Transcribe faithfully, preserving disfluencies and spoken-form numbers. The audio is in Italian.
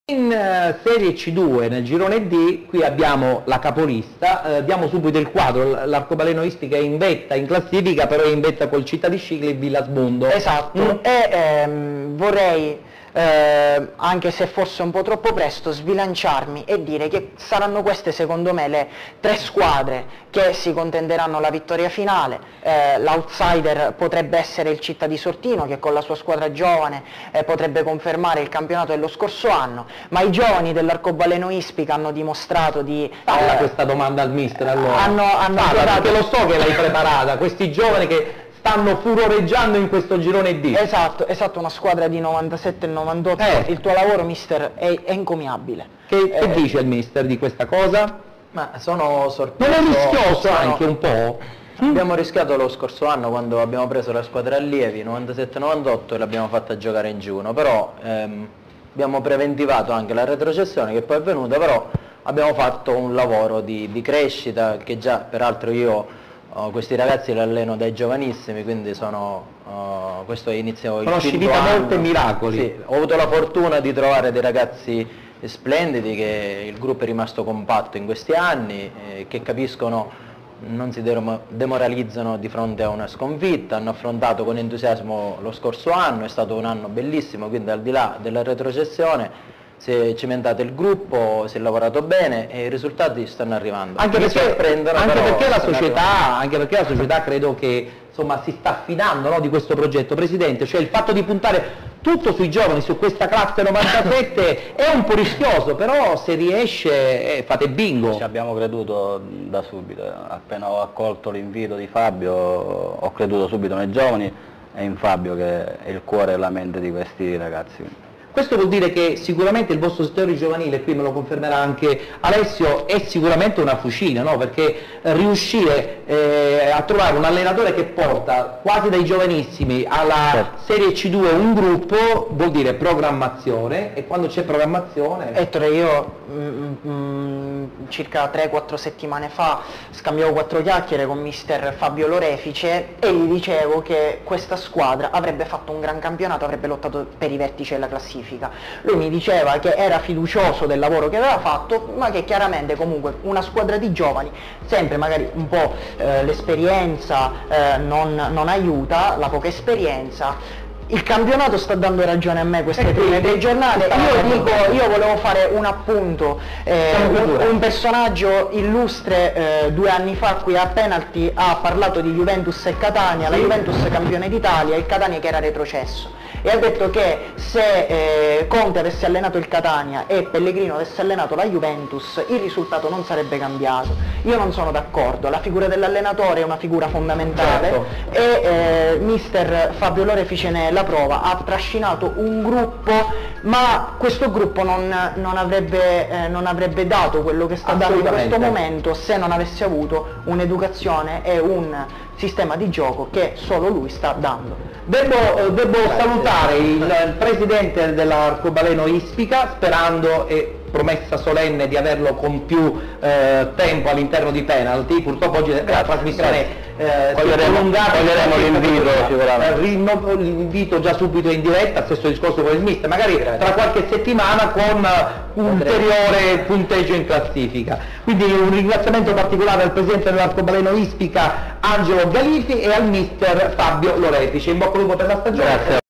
In uh, Serie C due, nel girone D, qui abbiamo la capolista, eh, diamo subito il quadro, l'Arcobaleno Ispica è in vetta in classifica, però è in vetta col Città di Scicli e Villasbondo. Esatto, mm. e ehm, vorrei, eh, anche se forse un po' troppo presto, sbilanciarmi e dire che saranno queste secondo me le tre squadre che si contenderanno la vittoria finale. Eh, l'outsider potrebbe essere il Città di Sortino, che con la sua squadra giovane eh, potrebbe confermare il campionato dello scorso anno, ma i giovani dell'Arcobaleno Ispica hanno dimostrato di... Falla eh, questa domanda al mister allora. Hanno, hanno Falla, giocato... perché lo so che l'hai preparata, questi giovani che stanno furoreggiando in questo girone D. Esatto, esatto, una squadra di novantasette e novantotto, eh. il tuo lavoro mister è, è encomiabile. Che, eh. che dice il mister di questa cosa? Ma sono sorpreso. Non è rischioso sono... anche un po'? Abbiamo rischiato lo scorso anno quando abbiamo preso la squadra allievi, novantasette novantotto, e l'abbiamo fatta giocare in G uno, però ehm, abbiamo preventivato anche la retrocessione che poi è venuta, però abbiamo fatto un lavoro di, di crescita che già, peraltro io oh, questi ragazzi li alleno dai giovanissimi, quindi sono, oh, questo è inizio il Conosci quinto vita anno. molti miracoli. Sì, ho avuto la fortuna di trovare dei ragazzi splendidi, che il gruppo è rimasto compatto in questi anni, eh, che capiscono, non si demoralizzano di fronte a una sconfitta, hanno affrontato con entusiasmo lo scorso anno, è stato un anno bellissimo, quindi al di là della retrocessione si è cimentato il gruppo, si è lavorato bene e i risultati stanno arrivando. Anche Mi perché, sorprendono, anche però perché, la stanno società, anche perché la società credo che insomma, si sta affidando, no, di questo progetto, Presidente, cioè il fatto di puntare tutto sui giovani, su questa classe novantasette è un po' rischioso, però se riesce eh, fate bingo. Ci abbiamo creduto da subito, appena ho accolto l'invito di Fabio ho creduto subito nei giovani e in Fabio, che è il cuore e la mente di questi ragazzi. Questo vuol dire che sicuramente il vostro settore giovanile, qui me lo confermerà anche Alessio, è sicuramente una fucina, no? Perché riuscire eh, a trovare un allenatore che porta quasi dai giovanissimi alla certo. Serie C due un gruppo vuol dire programmazione, e quando c'è programmazione... Ettore, io mm, mm, circa tre quattro settimane fa scambiavo quattro chiacchiere con mister Fabio Lorefice e gli dicevo che questa squadra avrebbe fatto un gran campionato, avrebbe lottato per i vertici della classifica. Lui mi diceva che era fiducioso del lavoro che aveva fatto, ma che chiaramente comunque una squadra di giovani, sempre magari un po' eh, l'esperienza eh, non, non aiuta, la poca esperienza. Il campionato sta dando ragione a me queste prime tre giornate. Io dico, io volevo fare un appunto, eh, un, un personaggio illustre eh, due anni fa qui a Penalty ha parlato di Juventus e Catania, la Juventus campione d'Italia, il Catania che era retrocesso, e ha detto che se eh, Conte avesse allenato il Catania e Pellegrino avesse allenato la Juventus il risultato non sarebbe cambiato. Io non sono d'accordo, la figura dell'allenatore è una figura fondamentale, certo. e eh, mister Fabio Lorefice ne è la prova, ha trascinato un gruppo, ma questo gruppo non, non, avrebbe, eh, non avrebbe dato quello che sta dando in questo momento se non avesse avuto un'educazione e un sistema di gioco che solo lui sta dando. Devo, devo salutare il, il presidente dell'Arcobaleno Ispica, sperando e promessa solenne di averlo con più eh, tempo all'interno di Penalty. Purtroppo oggi la trasmissione eh, si è prolungata, toglieremo l'invito sicuramente. Rinnovo l'invito già subito in diretta, stesso discorso con il mister, magari tra qualche settimana con un ulteriore punteggio in classifica. Quindi un ringraziamento particolare al presidente dell'Arcobaleno Ispica Angelo Galifi e al mister Fabio Lorefice. In bocca al lupo per la stagione. Grazie.